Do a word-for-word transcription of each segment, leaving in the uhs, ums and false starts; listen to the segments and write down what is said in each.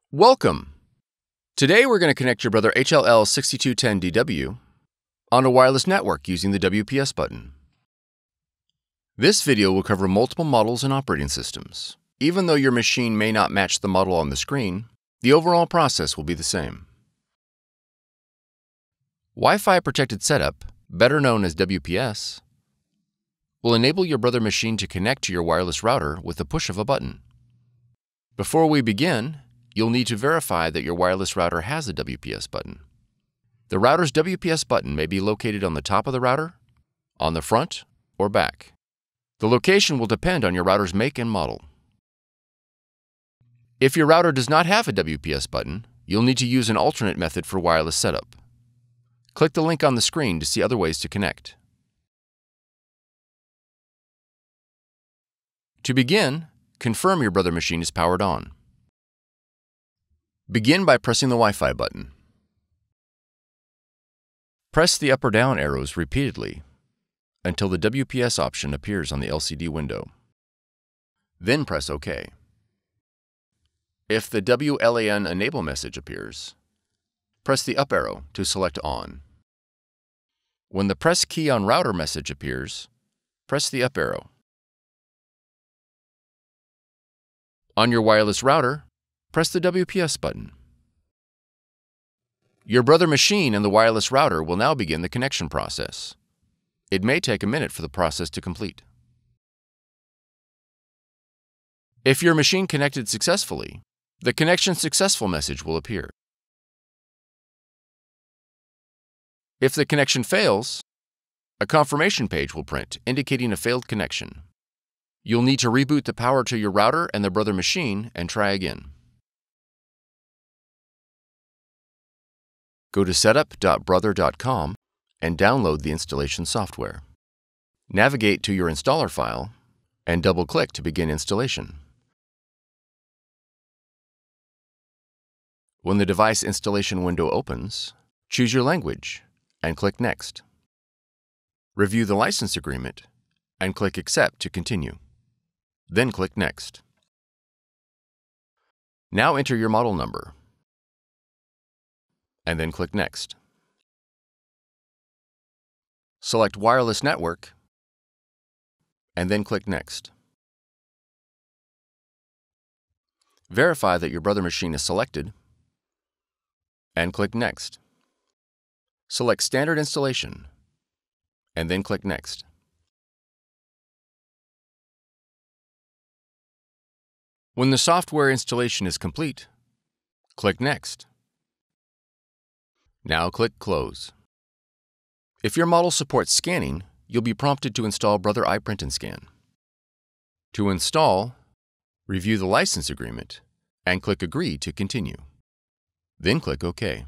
Welcome! Today we're going to connect your Brother H L L six two one zero D W on a wireless network using the W P S button. This video will cover multiple models and operating systems. Even though your machine may not match the model on the screen, the overall process will be the same. Wi-Fi protected setup, better known as W P S, will enable your Brother machine to connect to your wireless router with the push of a button. Before we begin, you'll need to verify that your wireless router has a W P S button. The router's W P S button may be located on the top of the router, on the front, or back. The location will depend on your router's make and model. If your router does not have a W P S button, you'll need to use an alternate method for wireless setup. Click the link on the screen to see other ways to connect. To begin, confirm your Brother machine is powered on. Begin by pressing the Wi-Fi button. Press the up or down arrows repeatedly until the W P S option appears on the L C D window. Then press OK. If the W L A N Enable message appears, press the up arrow to select On. When the Press Key on Router message appears, press the up arrow. On your wireless router, press the W P S button. Your Brother machine and the wireless router will now begin the connection process. It may take a minute for the process to complete. If your machine connected successfully, the Connection Successful message will appear. If the connection fails, a confirmation page will print indicating a failed connection. You'll need to reboot the power to your router and the Brother machine and try again. Go to setup dot brother dot com and download the installation software. Navigate to your installer file and double-click to begin installation. When the device installation window opens, choose your language and click Next. Review the license agreement and click Accept to continue. Then click Next. Now enter your model number and then click Next. Select Wireless Network and then click Next. Verify that your Brother machine is selected and click Next. Select Standard Installation and then click Next. When the software installation is complete, click Next. Now click Close. If your model supports scanning, you'll be prompted to install Brother iPrint and Scan. To install, review the license agreement and click Agree to continue. Then click OK.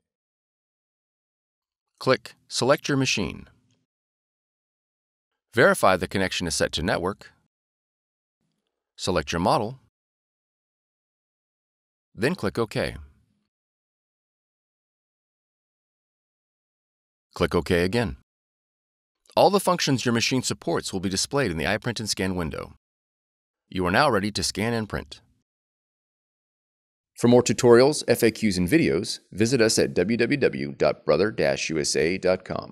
Click Select your machine. Verify the connection is set to network. Select your model. Then click OK. Click OK again. All the functions your machine supports will be displayed in the iPrint and Scan window. You are now ready to scan and print. For more tutorials, F A Qs, and videos, visit us at w w w dot brother dash u s a dot com.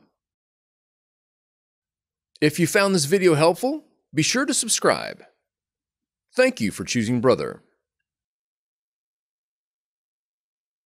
If you found this video helpful, be sure to subscribe. Thank you for choosing Brother.